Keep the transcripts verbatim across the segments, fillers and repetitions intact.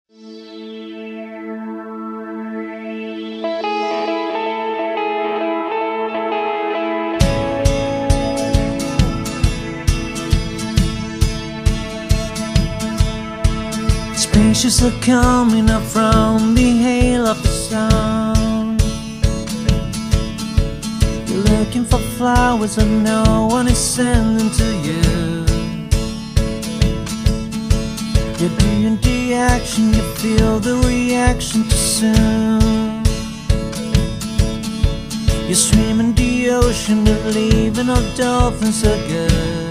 Spacious are coming up from the hail of the sun. You're looking for flowers and no one is sending to you. You're doing the action, you feel the reaction too soon. You swim in the ocean, believing all dolphins are good.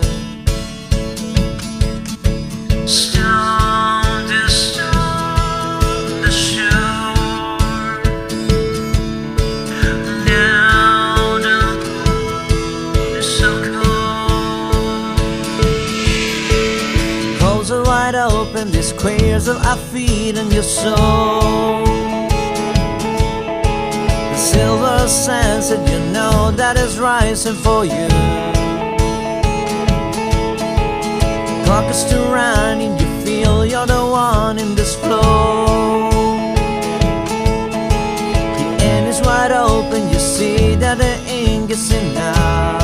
Stone to stone, the shore. Now the moon is so cold. Close are wide open, the squares of our feet and your soul. The silver sunset, you know that is rising for you. Clock is still running, you feel you're the one in this flow. The end is wide open, you see that the ink is enough.